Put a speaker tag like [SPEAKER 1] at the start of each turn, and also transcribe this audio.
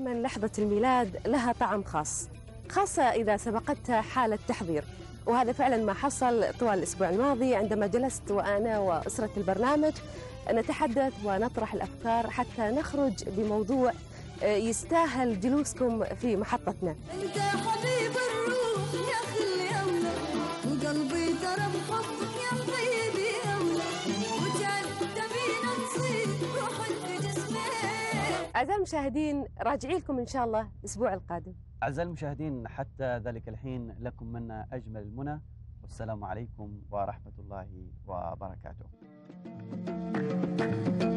[SPEAKER 1] دائما لحظة الميلاد لها طعم خاص، خاصة إذا سبقتها حالة تحضير، وهذا فعلا ما حصل طوال الأسبوع الماضي عندما جلست وأنا وأسرة البرنامج نتحدث ونطرح الأفكار حتى نخرج بموضوع يستاهل جلوسكم في محطتنا.
[SPEAKER 2] انت حبيب الروح يا خلي أولى، وقلبي ترى بحبك يا طيبي أولى، وجعلت بينا نصير روح في جسمي.
[SPEAKER 1] أعزائي المشاهدين راجعي لكم إن شاء الله الأسبوع القادم.
[SPEAKER 3] أعزائي المشاهدين حتى ذلك الحين لكم منا أجمل المنى، والسلام عليكم ورحمة الله وبركاته.